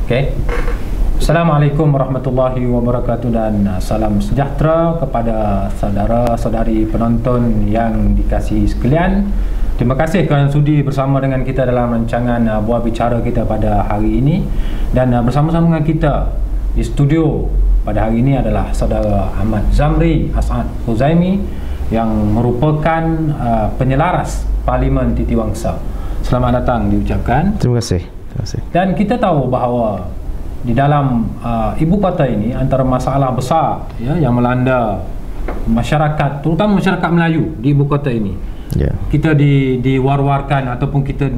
Okey. Assalamualaikum warahmatullahi wabarakatuh dan salam sejahtera kepada saudara-saudari penonton yang dikasihi sekalian. Terima kasih kerana sudi bersama dengan kita dalam rancangan Buah Bicara kita pada hari ini. Dan bersama-sama dengan kita di studio pada hari ini adalah saudara Ahmad Zamri As'ad Huzaimi yang merupakan penyelaras Parlimen Titiwangsa. Selamat datang diucapkan. Terima kasih. Terima kasih. Dan kita tahu bahawa di dalam ibu kota ini antara masalah besar yang melanda masyarakat, terutama masyarakat Melayu di ibu kota ini, kita diwar-warkan ataupun kita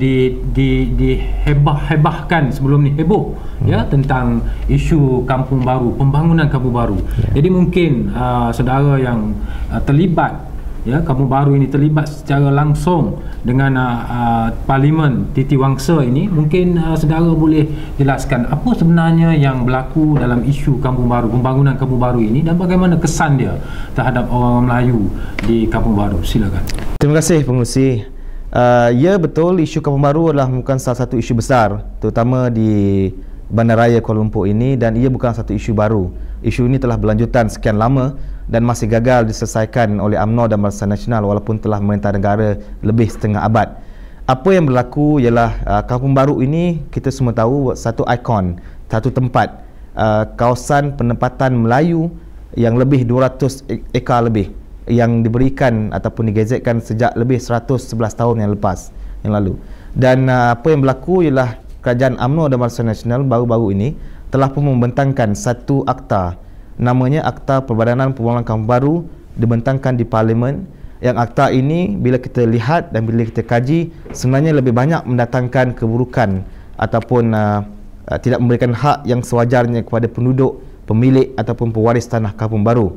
dihebah-hebahkan sebelum ni heboh tentang isu kampung baru, pembangunan kampung baru. Jadi mungkin saudara yang terlibat, kampung baru ini terlibat secara langsung dengan Parlimen Titiwangsa ini, mungkin saudara boleh jelaskan apa sebenarnya yang berlaku dalam isu kampung baru, pembangunan kampung baru ini, dan bagaimana kesan dia terhadap orang Melayu di kampung baru. Silakan. Terima kasih pengerusi. Ya, betul, isu kampung baru adalah bukan salah satu isu besar, terutama di Bandaraya Kuala Lumpur ini, dan ia bukan satu isu baru. Isu ini telah berlanjutan sekian lama dan masih gagal diselesaikan oleh UMNO dan Barisan Nasional walaupun telah memerintah negara lebih setengah abad. Apa yang berlaku ialah kampung baru ini, kita semua tahu, satu ikon, satu tempat, kawasan penempatan Melayu yang lebih 200 ekar lebih yang diberikan ataupun digazetkan sejak lebih 111 tahun yang lalu. Dan apa yang berlaku ialah kerajaan UMNO dan Barisan Nasional baru-baru ini telah pun membentangkan satu akta, namanya Akta Perbadanan Pembangunan Kampung Baru, dibentangkan di Parlimen. Yang akta ini bila kita lihat dan bila kita kaji, sebenarnya lebih banyak mendatangkan keburukan ataupun tidak memberikan hak yang sewajarnya kepada penduduk, pemilik ataupun pewaris tanah kampung baru.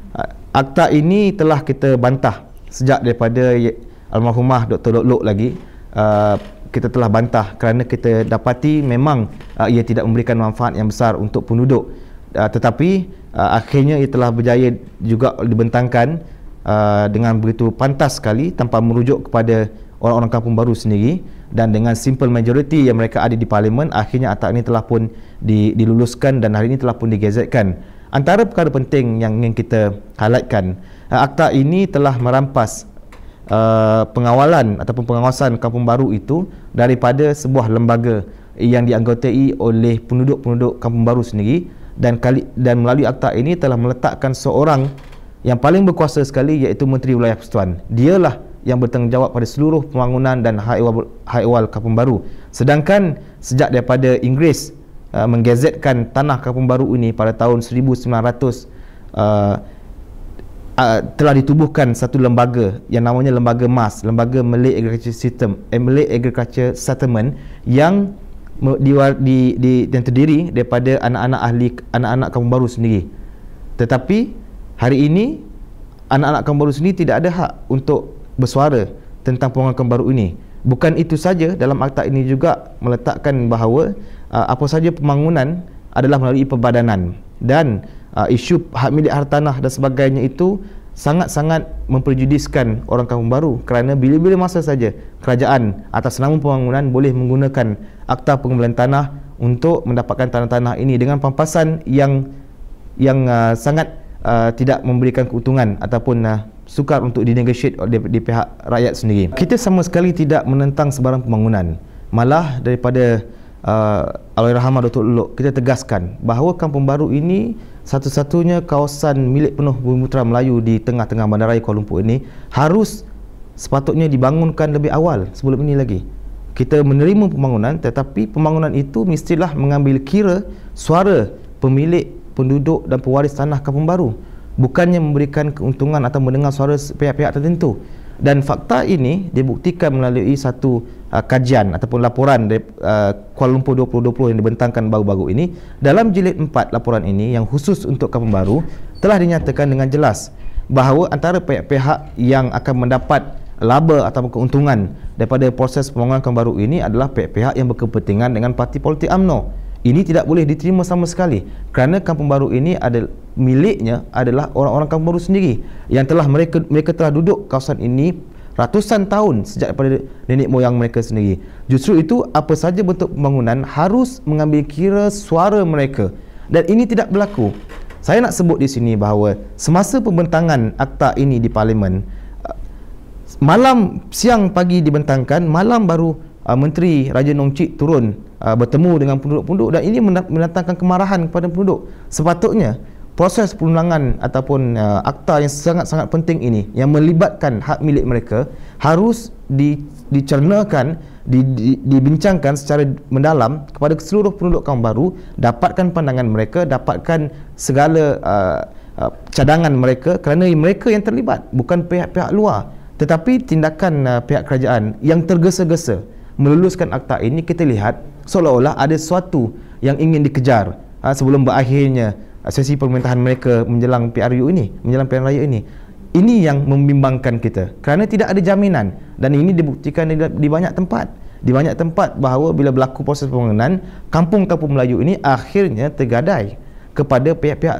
Akta ini telah kita bantah sejak daripada almarhumah Dr. Dok Lok lagi. Kita telah bantah kerana kita dapati memang ia tidak memberikan manfaat yang besar untuk penduduk. Tetapi akhirnya ia telah berjaya juga dibentangkan dengan begitu pantas sekali tanpa merujuk kepada orang-orang kampung baru sendiri, dan dengan simple majority yang mereka ada di Parlimen, akhirnya akta ini telah pun diluluskan dan hari ini telah pun digazetkan. Antara perkara penting yang ingin kita highlightkan, akta ini telah merampas pengawalan ataupun pengawasan kampung baru itu daripada sebuah lembaga yang dianggotai oleh penduduk-penduduk kampung baru sendiri, dan melalui akta ini telah meletakkan seorang yang paling berkuasa sekali, iaitu Menteri Wilayah Persekutuan. Dialah yang bertanggungjawab pada seluruh pembangunan dan hak ehwal kampung baru. Sedangkan sejak daripada Inggeris menggazetkan tanah kampung baru ini pada tahun 1900, telah ditubuhkan satu lembaga yang namanya Lembaga MAS, Lembaga Malay Agriculture Settlement, yang terdiri daripada anak-anak kampung baru sendiri. Tetapi hari ini anak-anak kampung baru sendiri tidak ada hak untuk bersuara tentang pembangunan kampung baru ini. Bukan itu saja, dalam akta ini juga meletakkan bahawa apa saja pembangunan adalah melalui perbadanan, dan isu hak milik hartanah dan sebagainya itu sangat-sangat memperjudiskan orang kampung baru, kerana bila-bila masa saja kerajaan atas nama pembangunan boleh menggunakan akta pengambilan tanah untuk mendapatkan tanah-tanah ini dengan pampasan yang sangat tidak memberikan keuntungan ataupun sukar untuk dinegosiate di pihak rakyat sendiri. Kita sama sekali tidak menentang sebarang pembangunan. Malah daripada Allahyarhamah Dr. Lok, kita tegaskan bahawa kampung baru ini satu-satunya kawasan milik penuh Bumi Putera Melayu di tengah-tengah Bandaraya Kuala Lumpur ini harus sepatutnya dibangunkan lebih awal sebelum ini lagi. Kita menerima pembangunan, tetapi pembangunan itu mestilah mengambil kira suara pemilik, penduduk dan pewaris tanah kampung baru, bukannya memberikan keuntungan atau mendengar suara pihak-pihak tertentu. Dan fakta ini dibuktikan melalui satu kajian ataupun laporan dari Kuala Lumpur 2020 yang dibentangkan baru-baru ini. Dalam jilid 4 laporan ini yang khusus untuk kampung baru, telah dinyatakan dengan jelas bahawa antara pihak-pihak yang akan mendapat laba atau keuntungan daripada proses pembangunan kampung baru ini adalah pihak-pihak yang berkepentingan dengan parti politik UMNO. Ini tidak boleh diterima sama sekali, kerana kampung baru ini miliknya adalah orang-orang kampung baru sendiri yang telah mereka telah duduk kawasan ini ratusan tahun sejak daripada nenek moyang mereka sendiri. Justru itu, apa saja bentuk pembangunan harus mengambil kira suara mereka, dan ini tidak berlaku. Saya nak sebut di sini bahawa semasa pembentangan akta ini di Parlimen, malam, siang, pagi dibentangkan, malam baru Menteri Raja Nong Chik turun bertemu dengan penduduk-penduduk, dan ini mendatangkan kemarahan kepada penduduk. Sepatutnya proses perundangan ataupun akta yang sangat-sangat penting ini yang melibatkan hak milik mereka harus dicernakan, dibincangkan secara mendalam kepada seluruh penduduk kaum baru, dapatkan pandangan mereka, dapatkan segala cadangan mereka, kerana mereka yang terlibat, bukan pihak-pihak luar. Tetapi tindakan pihak kerajaan yang tergesa-gesa meluluskan akta ini, kita lihat seolah-olah ada sesuatu yang ingin dikejar sebelum berakhirnya sesi pemerintahan mereka menjelang PRU ini, menjelang pilihan raya ini. Ini yang membimbangkan kita, kerana tidak ada jaminan, dan ini dibuktikan di banyak tempat. Di banyak tempat bahawa bila berlaku proses pembangunan, kampung-kampung Melayu ini akhirnya tergadai kepada pihak-pihak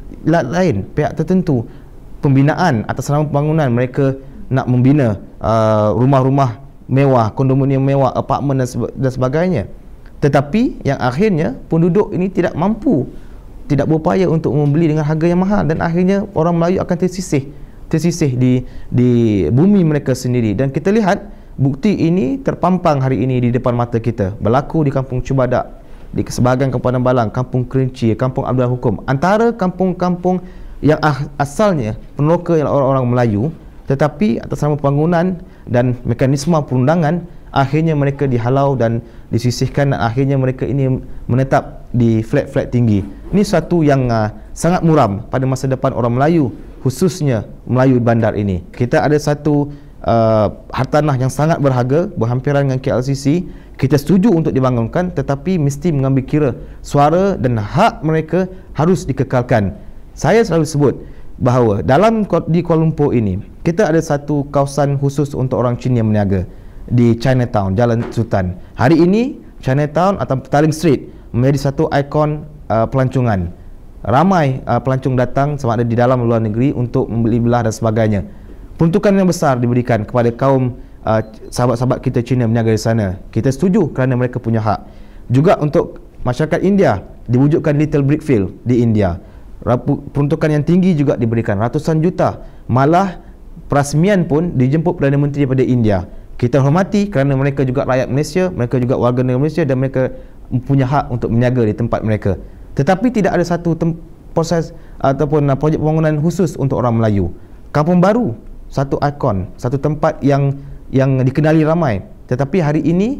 lain, pihak tertentu. Pembinaan atas nama pembangunan, mereka nak membina rumah-rumah mewah, kondominium mewah, apartmen dan sebagainya. Tetapi yang akhirnya penduduk ini tidak mampu, tidak berupaya untuk membeli dengan harga yang mahal, dan akhirnya orang Melayu akan tersisih di bumi mereka sendiri. Dan kita lihat bukti ini terpampang hari ini di depan mata kita, berlaku di Kampung Cubadak, di sebahagian Kampung Balang, Kampung Kerinci, Kampung Abdul Hukum, antara kampung-kampung yang asalnya peneroka ialah orang-orang Melayu, tetapi atas nama pembangunan dan mekanisme perundangan, akhirnya mereka dihalau dan disisihkan, dan akhirnya mereka ini menetap di flat-flat tinggi. Ini satu yang sangat muram pada masa depan orang Melayu, khususnya Melayu bandar ini. Kita ada satu hartanah yang sangat berharga berhampiran dengan KLCC. Kita setuju untuk dibangunkan, tetapi mesti mengambil kira suara dan hak mereka harus dikekalkan. Saya selalu sebut bahawa di Kuala Lumpur ini, kita ada satu kawasan khusus untuk orang Cina yang berniaga di Chinatown, Jalan Sultan. Hari ini Chinatown atau Petaling Street menjadi satu ikon pelancongan. Ramai pelancong datang sama ada di dalam luar negeri untuk membeli belah dan sebagainya. Peruntukan yang besar diberikan kepada kaum sahabat-sahabat kita Cina yang berniaga di sana. Kita setuju kerana mereka punya hak. Juga untuk masyarakat India, diwujudkan Little Brickfield di India. Peruntukan yang tinggi juga diberikan, ratusan juta. Malah perasmian pun dijemput Perdana Menteri daripada India. Kita hormati kerana mereka juga rakyat Malaysia, mereka juga warga negara Malaysia, dan mereka punya hak untuk berniaga di tempat mereka. Tetapi tidak ada satu proses ataupun projek pembangunan khusus untuk orang Melayu. Kampung Baru, satu ikon, satu tempat yang dikenali ramai. Tetapi hari ini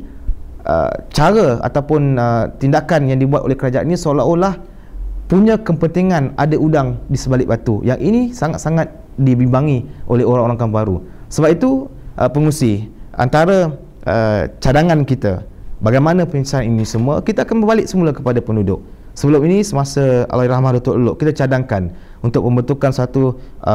cara ataupun tindakan yang dibuat oleh kerajaan ini seolah-olah punya kepentingan ada udang di sebalik batu. Yang ini sangat-sangat dibimbangi oleh orang-orang Kampung Baru. Sebab itu pengusi, antara cadangan kita bagaimana penyelesaian ini semua, kita akan berbalik semula kepada penduduk. Sebelum ini, semasa Allahyarham Datuk Lok, kita cadangkan untuk membentukkan satu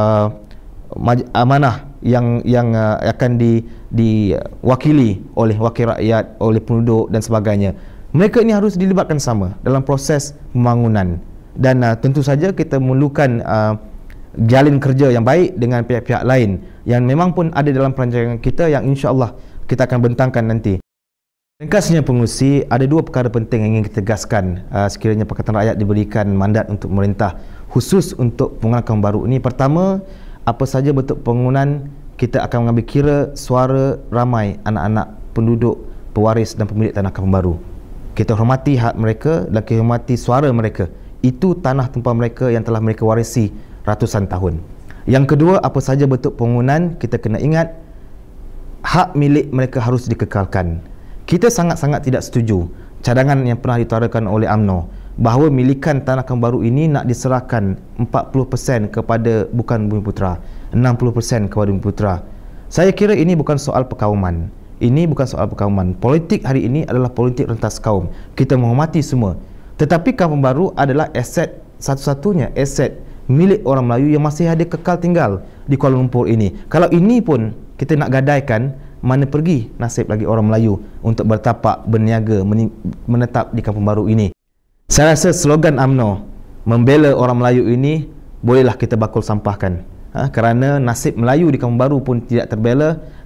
amanah yang akan diwakili oleh wakil rakyat, oleh penduduk dan sebagainya. Mereka ini harus dilibatkan sama dalam proses pembangunan, dan tentu saja kita memerlukan jalin kerja yang baik dengan pihak-pihak lain yang memang pun ada dalam perancangan kita, yang insya-Allah kita akan bentangkan nanti. Ringkasnya pengurusi, ada dua perkara penting yang ingin kita tegaskan sekiranya Pakatan Rakyat diberikan mandat untuk memerintah khusus untuk pembangunan Kampung Baru ini. Pertama, apa saja bentuk pembangunan, kita akan mengambil kira suara ramai anak-anak penduduk, pewaris dan pemilik tanah Kampung Baru. Kita hormati hak mereka dan kita hormati suara mereka. Itu tanah tumpah mereka yang telah mereka warisi ratusan tahun. Yang kedua, apa saja bentuk pembangunan, kita kena ingat hak milik mereka harus dikekalkan. Kita sangat-sangat tidak setuju cadangan yang pernah diutarakan oleh UMNO bahawa milikan tanah Kampung Baru ini nak diserahkan 40% kepada bukan Bumiputera, 60% kepada Bumiputera. Saya kira ini bukan soal perkauman. Ini bukan soal perkauman. Politik hari ini adalah politik rentas kaum. Kita menghormati semua. Tetapi Kampung Baru adalah aset, satu-satunya aset milik orang Melayu yang masih ada kekal tinggal di Kuala Lumpur ini. Kalau ini pun kita nak gadaikan, mana pergi nasib lagi orang Melayu untuk bertapak, berniaga, menetap di Kampung Baru ini. Saya rasa slogan UMNO membela orang Melayu ini bolehlah kita bakul sampahkan, kerana nasib Melayu di Kampung Baru pun tidak terbela,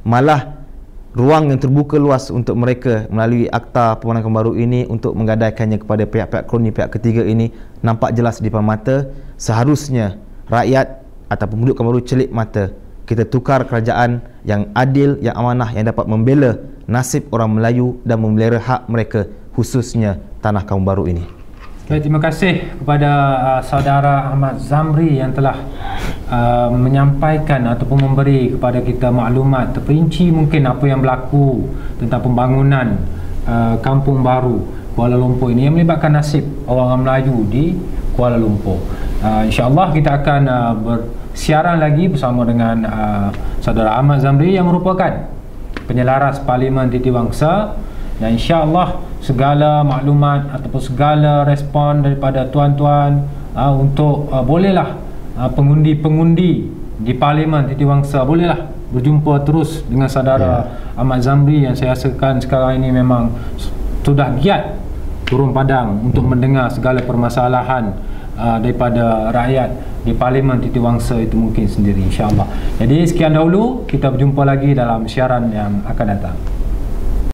malah ruang yang terbuka luas untuk mereka melalui Akta Permohonan Baru ini untuk menggadaikannya kepada pihak-pihak kroni, pihak ketiga ini nampak jelas di depan mata. Seharusnya rakyat atau penduduk Baru celik mata, kita tukar kerajaan yang adil, yang amanah, yang dapat membela nasib orang Melayu dan memelihara hak mereka, khususnya tanah Kampung Baru ini. Baik, terima kasih kepada saudara Ahmad Zamri yang telah menyampaikan ataupun memberi kepada kita maklumat terperinci mungkin apa yang berlaku tentang pembangunan Kampung Baru Kuala Lumpur ini yang melibatkan nasib orang Melayu di Kuala Lumpur. InsyaAllah kita akan bersiaran lagi bersama dengan saudara Ahmad Zamri yang merupakan penyelaras Parlimen Titiwangsa, dan insya-Allah segala maklumat ataupun segala respon daripada tuan-tuan untuk bolehlah pengundi-pengundi di Parlimen Titiwangsa bolehlah berjumpa terus dengan saudara Ahmad Zamri yang saya rasakan sekarang ini memang sudah giat turun padang untuk mendengar segala permasalahan daripada rakyat di Parlimen Titiwangsa itu mungkin sendiri, insya-Allah. Jadi sekian dahulu, kita berjumpa lagi dalam siaran yang akan datang.